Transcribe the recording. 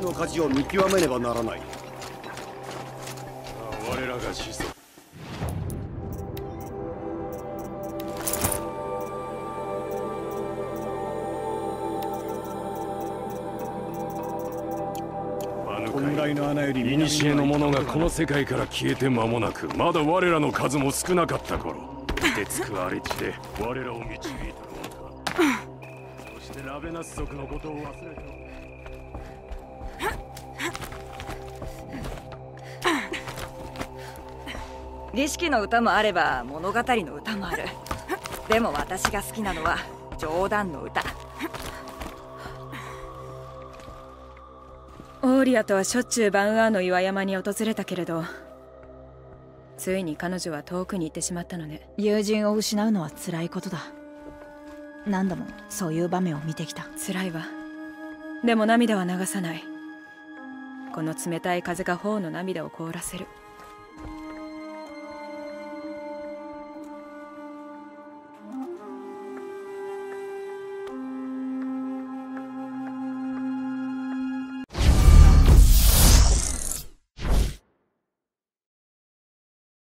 の価値を見極めねばならない。 我らが始祖。 本来の穴より古の者がこの世界から消えて間もなく、まだ我らの数も少なかった頃、凍てつく荒れ地で我らを導いたのか。そしてラベナス族のことを忘れて儀式の歌もあれば物語の歌もある。でも私が好きなのは冗談の歌。 オーリアとはしょっちゅうバンアーの岩山に訪れたけれど、ついに彼女は遠くに行ってしまったのね。 友人を失うのは辛いことだ。何度もそういう場面を見てきた。 辛いわ。でも涙は流さない。この冷たい風が頬の涙を凍らせる。